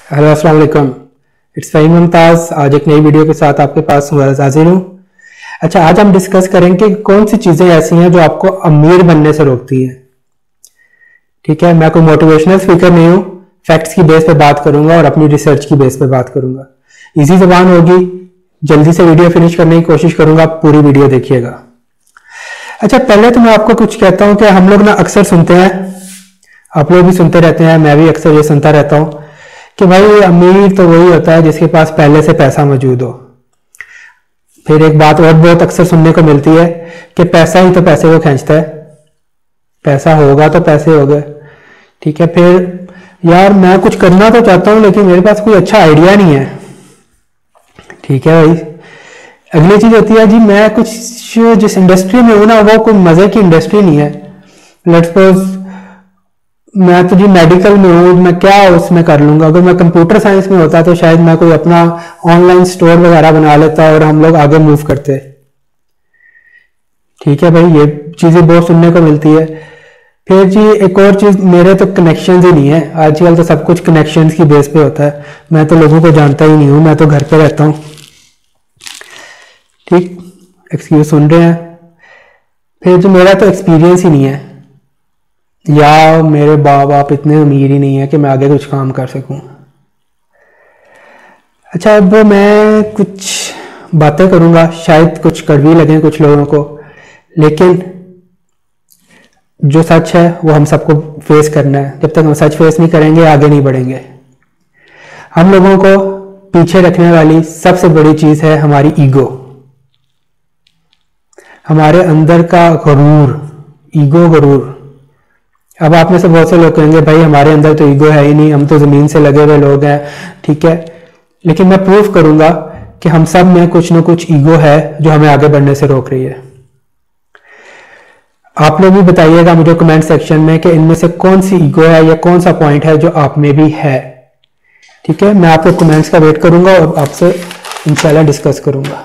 Hello अस्सलाम वालेकुम। It's Faheem Mumtaz. आज एक नई वीडियो के साथ आपके पास हाजिर हूँ। अच्छा, आज हम डिस्कस करेंगे कि कौन सी चीज़ें ऐसी हैं जो आपको अमीर बनने से रोकती हैं। ठीक है, मैं कोई मोटिवेशनल स्पीकर नहीं हूँ। फैक्ट्स की बेस पे बात करूंगा और अपनी रिसर्च की बेस पे बात करूंगा। इजी ज़बान होगी। जल्दी से वीडियो फिनिश करने की कोशिश करूंगा, पूरी वीडियो देखिएगा। अच्छा, पहले तो मैं आपको कुछ कहता हूँ कि हम लोग ना अक्सर सुनते हैं, आप लोग भी सुनते रहते हैं, मैं भी अक्सर ये सुनता रहता हूँ कि भाई अमीर तो वही होता है जिसके पास पहले से पैसा मौजूद हो। फिर एक बात और बहुत अक्सर सुनने को मिलती है कि पैसा ही तो पैसे को खींचता है, पैसा होगा तो पैसे हो गए। ठीक है, फिर यार मैं कुछ करना तो चाहता हूं लेकिन मेरे पास कोई अच्छा आइडिया नहीं है। ठीक है भाई, अगली चीज होती है जी मैं कुछ जिस इंडस्ट्री में हूं ना वो कोई मजे की इंडस्ट्री नहीं है। लेट्स सपोज मैं तो जी मेडिकल में हूँ, मैं क्या उसमें कर लूंगा। अगर मैं कंप्यूटर साइंस में होता तो शायद मैं कोई अपना ऑनलाइन स्टोर वगैरह बना लेता और हम लोग आगे मूव करते। ठीक है भाई, ये चीजें बहुत सुनने को मिलती है। फिर जी एक और चीज, मेरे तो कनेक्शंस ही नहीं है। आजकल तो सब कुछ कनेक्शंस की बेस पे होता है। मैं तो लोगों को जानता ही नहीं हूँ, मैं तो घर पे रहता हूँ। ठीक, एक्सक्यूज सुन रहे हैं। फिर जो मेरा तो एक्सपीरियंस ही नहीं है, या मेरे बाप बाप इतने अमीर ही नहीं है कि मैं आगे कुछ काम कर सकूं। अच्छा, अब मैं कुछ बातें करूंगा, शायद कुछ कड़वी लगें कुछ लोगों को, लेकिन जो सच है वो हम सबको फेस करना है। जब तक हम सच फेस नहीं करेंगे आगे नहीं बढ़ेंगे। हम लोगों को पीछे रखने वाली सबसे बड़ी चीज है हमारी ईगो, हमारे अंदर का गरूर, ईगो गरूर। अब आप में से बहुत से लोग कहेंगे भाई हमारे अंदर तो ईगो है ही नहीं, हम तो जमीन से लगे हुए लोग हैं। ठीक है, लेकिन मैं प्रूफ करूंगा कि हम सब में कुछ ना कुछ ईगो है जो हमें आगे बढ़ने से रोक रही है। आप लोग भी बताइएगा मुझे कमेंट सेक्शन में कि इनमें से कौन सी ईगो है या कौन सा पॉइंट है जो आप में भी है। ठीक है, मैं आपके कमेंट्स का वेट करूंगा और आपसे इंशाल्लाह डिस्कस करूंगा।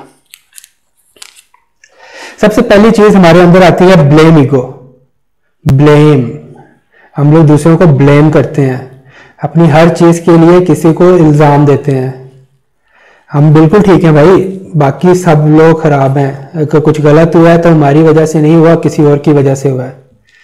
सबसे पहली चीज हमारे अंदर आती है ब्लेम ईगो। ब्लेम, हम लोग दूसरों को ब्लेम करते हैं, अपनी हर चीज के लिए किसी को इल्जाम देते हैं। हम बिल्कुल ठीक हैं भाई, बाकी सब लोग खराब हैं। अगर कुछ गलत हुआ है तो हमारी वजह से नहीं हुआ, किसी और की वजह से हुआ है।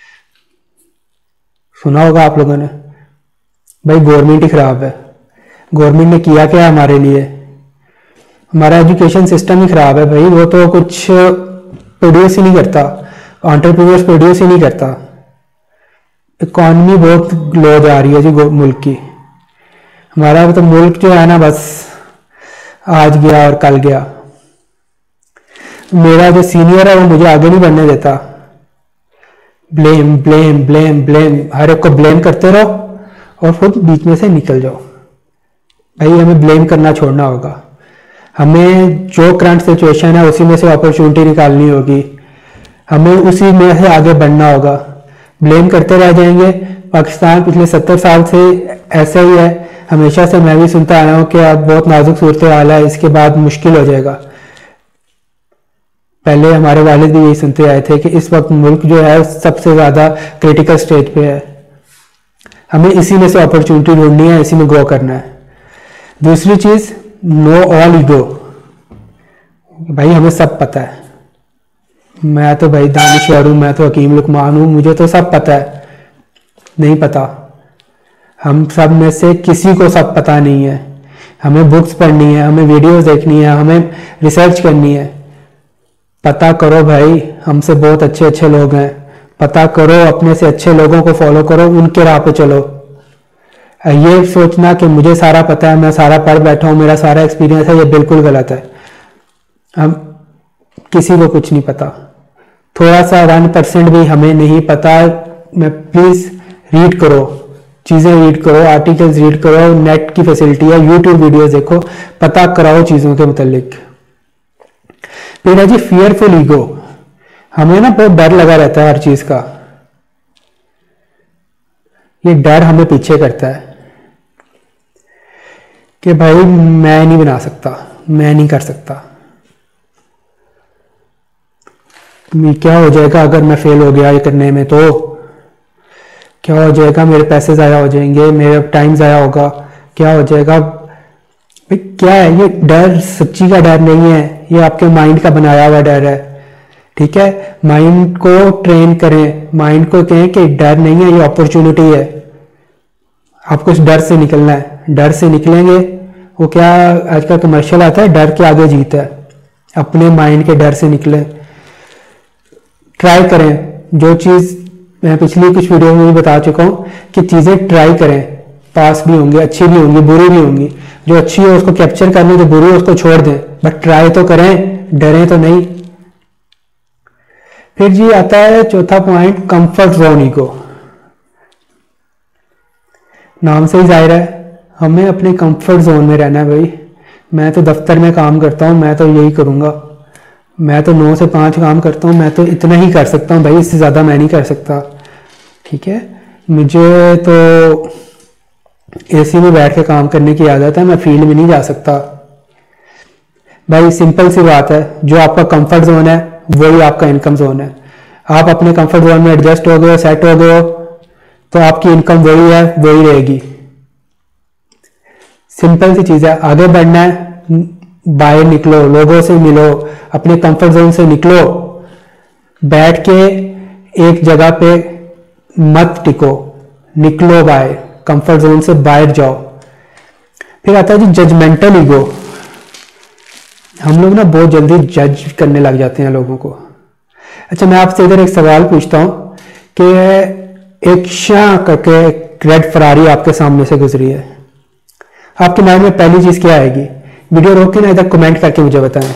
सुना होगा आप लोगों ने, भाई गवर्नमेंट ही खराब है। गवर्नमेंट ने किया क्या हमारे लिए? हमारा एजुकेशन सिस्टम ही खराब है भाई, वो तो कुछ प्रोड्यूस ही नहीं करता, एंटरप्रेन्योर्स प्रोड्यूस ही नहीं करता। इकॉनमी बहुत लो जा रही है जी मुल्क की। हमारा तो मुल्क जो है ना बस आज गया और कल गया। मेरा जो सीनियर है वो मुझे आगे नहीं बढ़ने देता। ब्लेम ब्लेम ब्लेम ब्लेम, हर एक को ब्लेम करते रहो और खुद बीच में से निकल जाओ। भाई हमें ब्लेम करना छोड़ना होगा। हमें जो करंट सिचुएशन है उसी में से अपॉर्चुनिटी निकालनी होगी, हमें उसी में से आगे बढ़ना होगा। ब्लेम करते रह जाएंगे। पाकिस्तान पिछले 70 साल से ऐसा ही है, हमेशा से मैं भी सुनता आया हूं कि अब बहुत नाजुक सूरत हाल है, इसके बाद मुश्किल हो जाएगा। पहले हमारे वालिद भी यही सुनते आए थे कि इस वक्त मुल्क जो है सबसे ज्यादा क्रिटिकल स्टेज पे है, हमें इसी में से अपॉर्चुनिटी ढूंढनी है, इसी में ग्रो करना है। दूसरी चीज, नो ऑल ईगो। भाई हमें सब पता है, मैं तो भाई दानिश्वर हूं, मैं तो हकीम लुकमान हूं, मुझे तो सब पता है। नहीं पता, हम सब में से किसी को सब पता नहीं है। हमें बुक्स पढ़नी है, हमें वीडियोस देखनी है, हमें रिसर्च करनी है। पता करो भाई, हमसे बहुत अच्छे अच्छे लोग हैं, पता करो, अपने से अच्छे लोगों को फॉलो करो, उनके राह पे चलो। ये सोचना कि मुझे सारा पता है, मैं सारा पढ़ बैठा हूं, मेरा सारा एक्सपीरियंस है, ये बिल्कुल गलत है। हम किसी को कुछ नहीं पता, थोड़ा सा 1% भी हमें नहीं पता। मैं प्लीज रीड करो, चीजें रीड करो, आर्टिकल्स रीड करो, नेट की फैसिलिटी है, यूट्यूब वीडियोस देखो, पता कराओ चीजों के मुतालिक। फिर है जी फियरफुल ईगो। हमें ना बहुत डर लगा रहता है हर चीज का, ये डर हमें पीछे करता है कि भाई मैं नहीं बना सकता, मैं नहीं कर सकता, क्या हो जाएगा अगर मैं फेल हो गया ये करने में, तो क्या हो जाएगा, मेरे पैसे ज़ाया हो जाएंगे, मेरा टाइम ज़ाया होगा, क्या हो जाएगा भाई, क्या है ये डर? सच्ची का डर नहीं है, ये आपके माइंड का बनाया हुआ डर है। ठीक है, माइंड को ट्रेन करें, माइंड को कहें कि डर नहीं है, ये अपॉर्चुनिटी है, आपको इस डर से निकलना है। डर से निकलेंगे, वो क्या आजकल कमर्शियल आता है, डर के आगे जीत है। अपने माइंड के डर से निकले, ट्राई करें। जो चीज़ मैं पिछली कुछ वीडियो में भी बता चुका हूँ कि चीज़ें ट्राई करें, पास भी होंगी, अच्छी भी होंगी, बुरी भी होंगी। जो अच्छी है उसको कैप्चर कर लें, जो बुरी है उसको छोड़ दें, बट ट्राई तो करें, डरें तो नहीं। फिर जी आता है चौथा पॉइंट, कंफर्ट जोन ईगो। नाम से ही जाहिर है हमें अपने कंफर्ट जोन में रहना है भाई। मैं तो दफ्तर में काम करता हूँ, मैं तो यही करूँगा, मैं तो 9 से 5 काम करता हूँ, मैं तो इतना ही कर सकता हूँ भाई, इससे ज़्यादा मैं नहीं कर सकता। ठीक है, मुझे तो एसी में बैठ के काम करने की आदत है, मैं फील्ड में नहीं जा सकता। भाई सिंपल सी बात है, जो आपका कंफर्ट जोन है वही आपका इनकम जोन है। आप अपने कंफर्ट जोन में एडजस्ट हो गए हो, सेट हो गए हो, तो आपकी इनकम वही है, वही रहेगी। सिंपल सी चीज़ है, आगे बढ़ना है, बाहर निकलो, लोगों से मिलो, अपने कंफर्ट जोन से निकलो, बैठ के एक जगह पे मत टिको, निकलो बाहर, कंफर्ट जोन से बाहर जाओ। फिर आता है जी जजमेंटल ईगो। हम लोग ना बहुत जल्दी जज करने लग जाते हैं लोगों को। अच्छा, मैं आपसे इधर एक सवाल पूछता हूं कि एक शाह करके रेड फरारी आपके सामने से गुजरी है, आपके माइंड में पहली चीज क्या आएगी? वीडियो रोक के ना इधर कमेंट करके मुझे बताएं।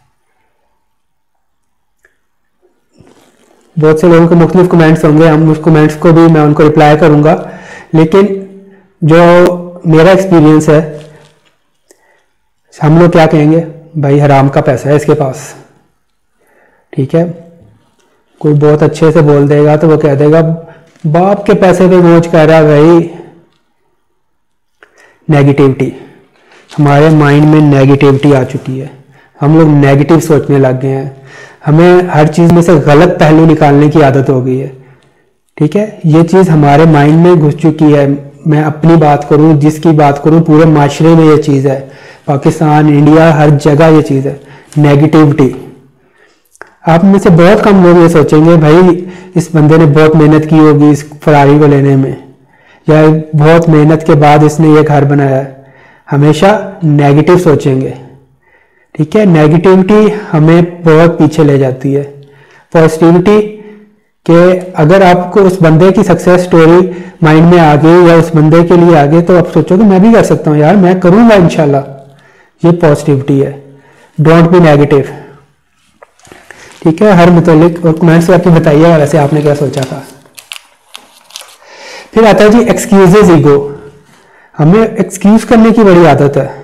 बहुत से लोगों के मुख्तलिफ कमेंट्स होंगे, हम उस कमेंट्स को भी मैं उनको रिप्लाई करूंगा, लेकिन जो मेरा एक्सपीरियंस है, हम लोग क्या कहेंगे, भाई हराम का पैसा है इसके पास। ठीक है, कोई बहुत अच्छे से बोल देगा तो वो कह देगा बाप के पैसे पे मौज कर रहा है भाई। नेगेटिविटी, हमारे माइंड में नेगेटिविटी आ चुकी है, हम लोग नेगेटिव सोचने लग गए हैं, हमें हर चीज़ में से गलत पहलू निकालने की आदत हो गई है। ठीक है, ये चीज़ हमारे माइंड में घुस चुकी है। मैं अपनी बात करूं, जिसकी बात करूं, पूरे माशरे में ये चीज़ है, पाकिस्तान, इंडिया, हर जगह ये चीज़ है, नेगेटिविटी। आप में से बहुत कम लोग ये सोचेंगे भाई इस बंदे ने बहुत मेहनत की होगी इस फरारी को लेने में, या बहुत मेहनत के बाद इसने ये घर बनाया है। हमेशा नेगेटिव सोचेंगे। ठीक है, नेगेटिविटी हमें बहुत पीछे ले जाती है। पॉजिटिविटी के अगर आपको उस बंदे की सक्सेस स्टोरी माइंड में आ गई या उस बंदे के लिए आ गई, तो आप सोचोगे मैं भी कर सकता हूँ यार, मैं करूँगा इंशाल्लाह। ये पॉजिटिविटी है। Don't be negative. ठीक है, हर मुतालिक और कमेंट से आपकी बताइएगा वैसे आपने क्या सोचा था। फिर आता है जी एक्सक्यूजेज ईगो। हमें एक्सक्यूज करने की बड़ी आदत है।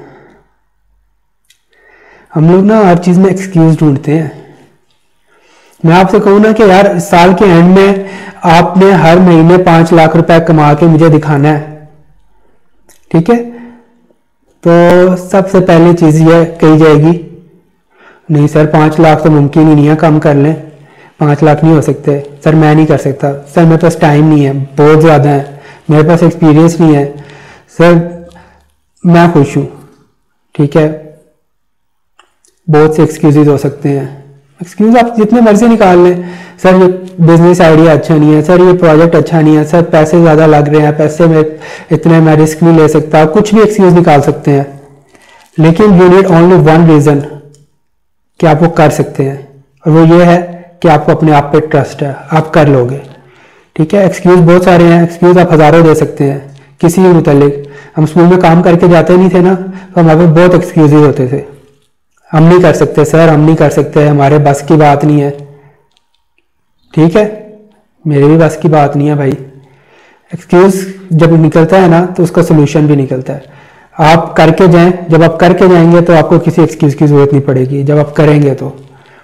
हम लोग ना हर चीज में एक्सक्यूज ढूंढते हैं। मैं आपसे कहूँ ना कि यार साल के एंड में आपने हर महीने 5 लाख रुपए कमा के मुझे दिखाना है। ठीक है, तो सबसे पहली चीज ये कही जाएगी, नहीं सर 5 लाख तो मुमकिन ही नहीं है, कम कर लें, 5 लाख नहीं हो सकते सर, मैं नहीं कर सकता सर, मेरे पास टाइम नहीं है, बहुत ज़्यादा है, मेरे पास एक्सपीरियंस नहीं है सर, मैं खुश हूँ। ठीक है, बहुत से एक्सक्यूजेज हो सकते हैं। एक्सक्यूज आप जितने मर्जी निकाल लें, सर ये बिजनेस आइडिया अच्छा नहीं है, सर ये प्रोजेक्ट अच्छा नहीं है, सर पैसे ज़्यादा लग रहे हैं, पैसे में इतने मैं रिस्क नहीं ले सकता, कुछ भी एक्सक्यूज निकाल सकते हैं। लेकिन you need only one reason कि आप वो कर सकते हैं, और वो ये है कि आपको अपने आप पे ट्रस्ट है, आप कर लोगे। ठीक है, एक्सक्यूज बहुत सारे हैं, एक्सक्यूज आप हज़ारों दे सकते हैं किसी भी मुतालिक। हम स्कूल में काम करके जाते नहीं थे ना, तो हमारे बहुत एक्सक्यूजेज होते थे, हम नहीं कर सकते सर, हम नहीं कर सकते, हमारे बस की बात नहीं है। ठीक है, मेरे भी बस की बात नहीं है भाई। एक्सक्यूज जब निकलता है ना तो उसका सोल्यूशन भी निकलता है। आप करके जाएं, जब आप करके जाएंगे तो आपको किसी एक्सक्यूज की जरूरत नहीं पड़ेगी, जब आप करेंगे तो।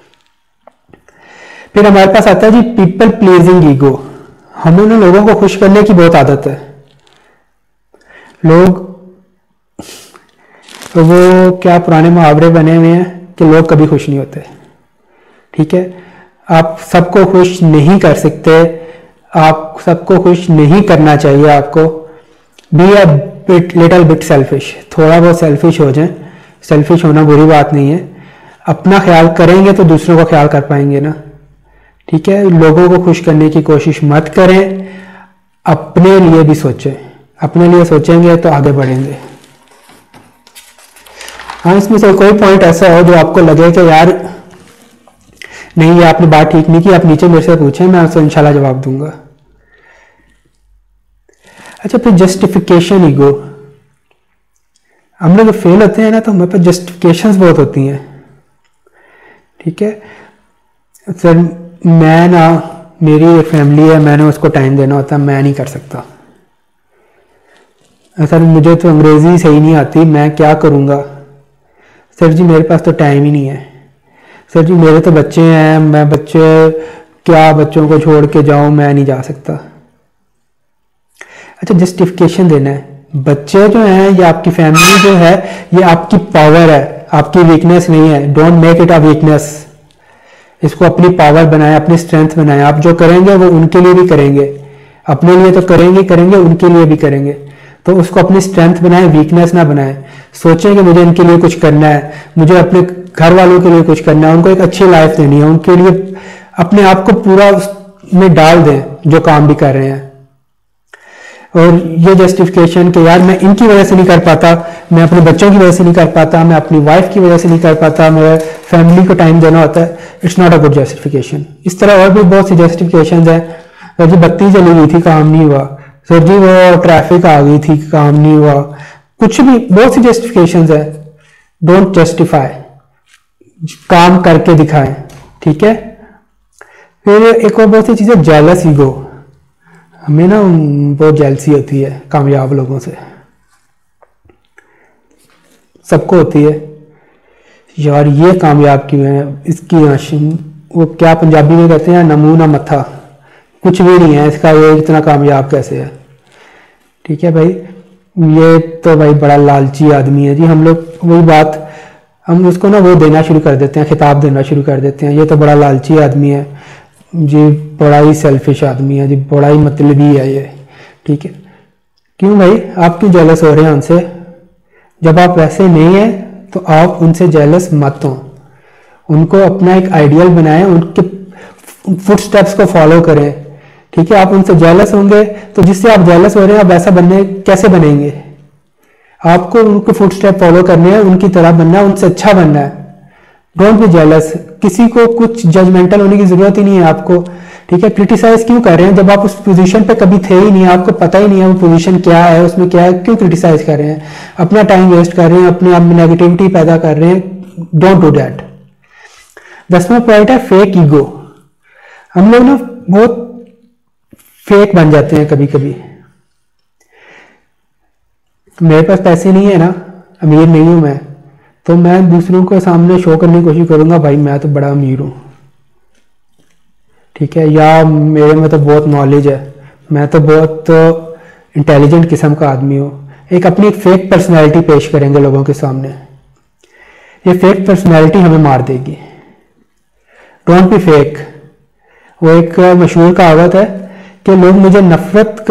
फिर हमारे पास आता है जी पीपल प्लीजिंग ईगो। हमें ना लोगों को खुश करने की बहुत आदत है। लोग तो वो क्या पुराने मुहावरे बने हुए हैं कि लोग कभी खुश नहीं होते। ठीक है, आप सबको खुश नहीं कर सकते, आप सबको खुश नहीं करना चाहिए आपको। Be a little bit selfish, थोड़ा बहुत सेल्फिश हो जाए। सेल्फिश होना बुरी बात नहीं है, अपना ख्याल करेंगे तो दूसरों का ख्याल कर पाएंगे ना। ठीक है, लोगों को खुश करने की कोशिश मत करें, अपने लिए भी सोचें। अपने लिए सोचेंगे तो आगे बढ़ेंगे। हाँ, इसमें से कोई पॉइंट ऐसा हो जो आपको लगे कि यार नहीं, ये आपने बात ठीक नहीं की, आप नीचे मेरे से पूछें, मैं आपसे इंशाल्लाह जवाब दूंगा। अच्छा, फिर जस्टिफिकेशन ईगो। हम लोग फेल होते हैं ना तो हमारे पास जस्टिफिकेशंस बहुत होती हैं। ठीक है सर, मैं ना, मेरी एक फैमिली है, मैंने उसको टाइम देना होता है, मैं नहीं कर सकता। सर मुझे तो अंग्रेजी सही नहीं आती, मैं क्या करूँगा। सर जी मेरे पास तो टाइम ही नहीं है। सर जी मेरे तो बच्चे हैं, मैं क्या बच्चों को छोड़ के जाऊँ, मैं नहीं जा सकता। अच्छा, जस्टिफिकेशन देना है। बच्चे जो हैं, ये आपकी फैमिली जो है, ये आपकी पावर है, आपकी वीकनेस नहीं है। Don't make it a weakness. इसको अपनी पावर बनाएं, अपनी स्ट्रेंथ बनाएं। आप जो करेंगे वो उनके लिए भी करेंगे, अपने लिए तो करेंगे, उनके लिए भी करेंगे। तो उसको अपनी स्ट्रेंथ बनाएं, वीकनेस ना बनाएं। सोचें कि मुझे इनके लिए कुछ करना है, मुझे अपने घर वालों के लिए कुछ करना है, उनको एक अच्छी लाइफ देनी है, उनके लिए अपने आप को पूरा उसमें डाल दें जो काम भी कर रहे हैं। और ये जस्टिफिकेशन कि यार मैं इनकी वजह से नहीं कर पाता, मैं अपने बच्चों की वजह से नहीं कर पाता, मैं अपनी वाइफ की वजह से नहीं कर पाता, मेरे फैमिली को टाइम देना होता है, it's not a good justification. इस तरह और भी बहुत सी जस्टिफिकेशन हैं। सर जी बत्ती चली गई थी, काम नहीं हुआ। सर जी वो ट्रैफिक आ गई थी, काम नहीं हुआ। कुछ भी, बहुत सी जस्टिफिकेशन है। डोंट जस्टिफाई, काम करके दिखाएं। ठीक है, फिर एक और बहुत सी चीजें, जेलस ईगो। हमें ना बहुत जेलसी होती है कामयाब लोगों से, सबको होती है। यार ये कामयाब क्यों है, इसकी वो क्या पंजाबी में कहते हैं, नमूना मत्था, कुछ भी नहीं है इसका, ये इतना कामयाब कैसे है। ठीक है भाई, ये तो भाई बड़ा लालची आदमी है जी। हम लोग वही बात, हम उसको ना वो देना शुरू कर देते हैं, खिताब देना शुरू कर देते हैं, ये तो बड़ा लालची आदमी है जी, बड़ा ही सेल्फिश आदमी है जी, बड़ा ही मतलबी है ये। ठीक है, क्यों भाई आप क्यों जेलस हो रहे हैं उनसे? जब आप वैसे नहीं हैं तो आप उनसे जेलस मत हो। उनको अपना एक आइडियल बनाएं, उनके फुटस्टेप्स को फॉलो करें। ठीक है, आप उनसे जेलस होंगे तो जिससे आप जेलस हो रहे हैं आप वैसा बनने कैसे बनेंगे? आपको उनके फुटस्टेप फॉलो करने हैं, उनकी तरह बनना है, उनसे अच्छा बनना है। Don't be jealous. किसी को कुछ जजमेंटल होने की जरूरत ही नहीं है आपको। ठीक है, क्रिटिसाइज क्यों कर रहे हैं जब आप उस पोजीशन पे कभी थे ही नहीं, आपको पता ही नहीं है वो पोजीशन क्या है, उसमें क्या है, क्यों क्रिटिसाइज कर रहे हैं? अपना टाइम वेस्ट कर रहे हैं, अपने आप में नेगेटिविटी पैदा कर रहे हैं। Don't do that. 10वां पॉइंट है फेक ईगो। हम लोग ना बहुत फेक बन जाते हैं कभी कभी। मेरे पास पैसे नहीं है ना, अमीर नहीं हूं मैं, तो मैं दूसरों को सामने शो करने की कोशिश करूंगा भाई मैं तो बड़ा अमीर हूं। ठीक है, या मेरे में तो बहुत नॉलेज है, मैं तो बहुत इंटेलिजेंट किस्म का आदमी हूं। एक अपनी एक फेक पर्सनैलिटी पेश करेंगे लोगों के सामने। ये फेक पर्सनैलिटी हमें मार देगी। Don't be fake. वो एक मशहूर कहावत है कि लोग मुझे नफरत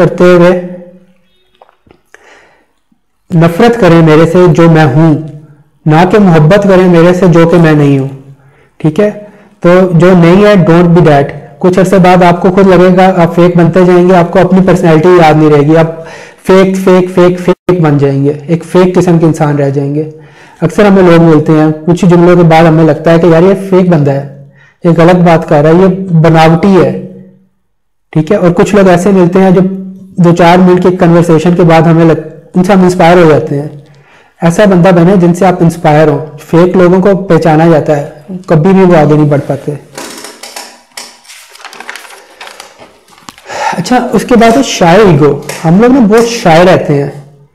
करें मेरे से जो मैं हूं, ना कि मोहब्बत करें मेरे से जो कि मैं नहीं हूं। ठीक है, तो जो नहीं है डोंट बी दैट। कुछ अरसे बाद आपको खुद लगेगा आप फेक बनते जाएंगे, आपको अपनी पर्सनैलिटी याद नहीं रहेगी, आप फेक फेक फेक फेक बन जाएंगे, एक फेक किस्म के इंसान रह जाएंगे। अक्सर हमें लोग मिलते हैं, कुछ जुमलों के बाद हमें लगता है कि यार ये फेक बंदा है, ये गलत बात कर रहा है, ये बनावटी है। ठीक है, और कुछ लोग ऐसे मिलते हैं जो 2-4 मिनट की कन्वर्सेशन के बाद उनसे हम इंस्पायर हो जाते हैं। ऐसा बंदा बने जिनसे आप इंस्पायर हो। फेक लोगों को पहचाना जाता है, कभी भी वो आगे नहीं बढ़ पाते। अच्छा, उसके बाद है शाय ईगो। हम लोग ना बहुत शाय रहते हैं,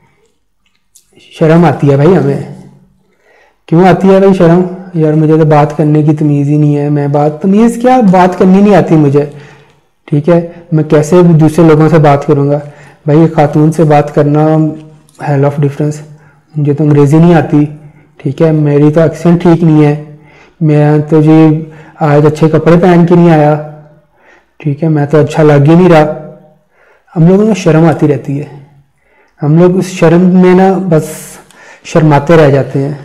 शर्म आती है भाई हमें। क्यों आती है भाई शर्म? यार मुझे तो बात करने की तमीज ही नहीं है, मैं तमीज क्या, बात करनी नहीं आती मुझे। ठीक है, मैं कैसे दूसरे लोगों से बात करूंगा? भाई खातून से बात करना हेल ऑफ डिफरेंस। मुझे तो अंग्रेजी नहीं आती। ठीक है, मेरी तो एक्सेंट ठीक नहीं है, मैं तो जी आज अच्छे कपड़े पहन के नहीं आया। ठीक है, मैं तो अच्छा लग ही नहीं रहा। हम लोगों को शर्म आती रहती है। हम लोग उस शर्म में ना बस शर्माते रह जाते हैं।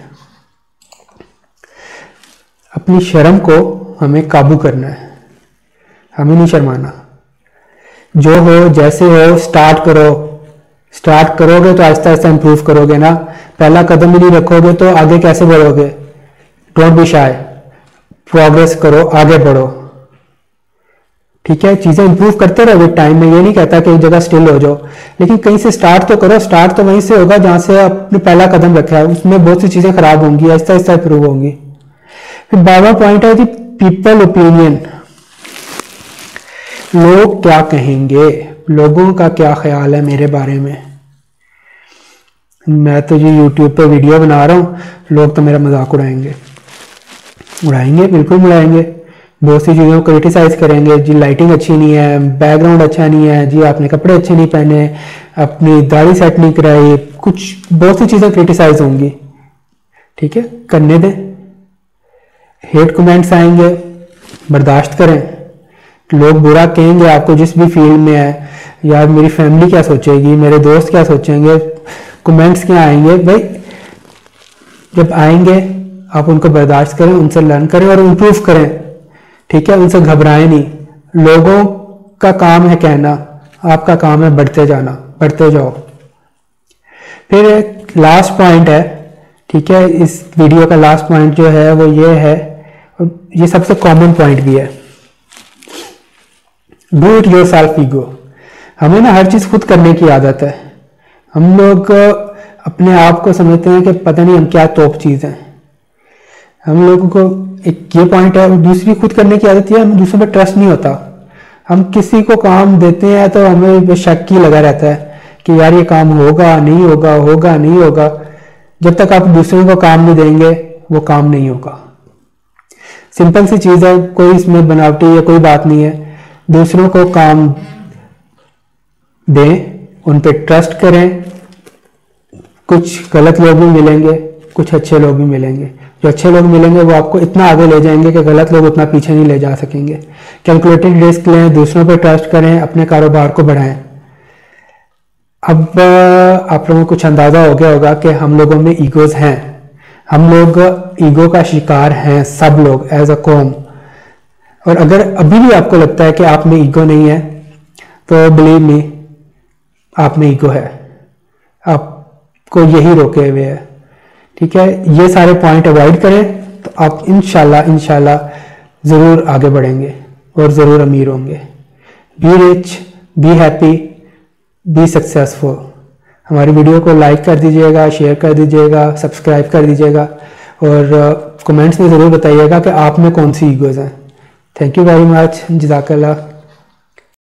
अपनी शर्म को हमें काबू करना है, हमें नहीं शर्माना। जो हो जैसे हो स्टार्ट करो, स्टार्ट करोगे तो आहिस्ता आहिस्ता इंप्रूव करोगे ना। पहला कदम ही नहीं रखोगे तो आगे कैसे बढ़ोगे। डोंट बी शाय, प्रोग्रेस करो, आगे बढ़ो, ठीक है। चीजें इंप्रूव करते रहो विद टाइम में, ये नहीं कहता कि एक जगह स्टिल हो जाओ, लेकिन कहीं से स्टार्ट तो करो। स्टार्ट तो वहीं से होगा जहां से आपने पहला कदम रखा है, उसमें बहुत सी चीजें खराब होंगी, आहिस्ता आहिस्ता इंप्रूव होंगी। फिर 12वां पॉइंट है जी पीपल ओपिनियन, लोग क्या कहेंगे, लोगों का क्या ख्याल है मेरे बारे में। मैं तो जी यूट्यूब पे वीडियो बना रहा हूँ, लोग तो मेरा मजाक उड़ाएंगे, उड़ाएंगे, बिल्कुल उड़ाएंगे। बहुत सी चीज़ों को क्रिटिसाइज करेंगे जी, लाइटिंग अच्छी नहीं है, बैकग्राउंड अच्छा नहीं है जी, आपने कपड़े अच्छे नहीं पहने, अपनी दाढ़ी सेट नहीं कराई, कुछ बहुत सी चीज़ें क्रिटिसाइज होंगी, ठीक है, करने दें। हेट कमेंट्स आएंगे, बर्दाश्त करें। लोग बुरा कहेंगे आपको जिस भी फील्ड में है, यार मेरी फैमिली क्या सोचेगी, मेरे दोस्त क्या सोचेंगे, कमेंट्स क्या आएंगे, भाई जब आएंगे आप उनको बर्दाश्त करें, उनसे लर्न करें और इम्प्रूव करें, ठीक है। उनसे घबराएं नहीं। लोगों का काम है कहना, आपका काम है बढ़ते जाना, बढ़ते जाओ। फिर एक लास्ट पॉइंट है, ठीक है, इस वीडियो का लास्ट पॉइंट जो है वो ये है, ये सबसे कॉमन पॉइंट भी है, डू इट योरसेल्फ ईगो। हमें ना हर चीज खुद करने की आदत है। हम लोग अपने आप को समझते हैं कि पता नहीं हम क्या तोप चीज हैं। हम लोगों को एक ये पॉइंट है, दूसरी खुद करने की आदत है, हम दूसरों पर ट्रस्ट नहीं होता। हम किसी को काम देते हैं तो हमें शक ही लगा रहता है कि यार ये काम होगा नहीं होगा, होगा नहीं होगा। जब तक आप दूसरों को काम नहीं देंगे वो काम नहीं होगा। सिंपल सी चीज है, कोई इसमें बनावटी या कोई बात नहीं है। दूसरों को काम दें, उन पे ट्रस्ट करें। कुछ गलत लोग भी मिलेंगे, कुछ अच्छे लोग भी मिलेंगे। जो अच्छे लोग मिलेंगे वो आपको इतना आगे ले जाएंगे कि गलत लोग उतना पीछे नहीं ले जा सकेंगे। कैलकुलेटेड रिस्क लें, दूसरों पर ट्रस्ट करें, अपने कारोबार को बढ़ाएं। अब आप लोगों को कुछ अंदाजा हो गया होगा कि हम लोगों में ईगोज हैं। हम लोग ईगो का शिकार हैं, सब लोग एज अ कॉम। और अगर अभी भी आपको लगता है कि आप में ईगो नहीं है तो बिलीव मी, आप में ईगो है, आपको यही रोके हुए है, ठीक है। ये सारे पॉइंट अवॉइड करें तो आप इंशाल्लाह जरूर आगे बढ़ेंगे और जरूर अमीर होंगे। Be rich, be happy, be successful. हमारी वीडियो को लाइक कर दीजिएगा, शेयर कर दीजिएगा, सब्सक्राइब कर दीजिएगा और कमेंट्स में ज़रूर बताइएगा कि आप में कौन सी ईगोज़ हैं। थैंक यू वेरी मच, जज़ाकल्लाह।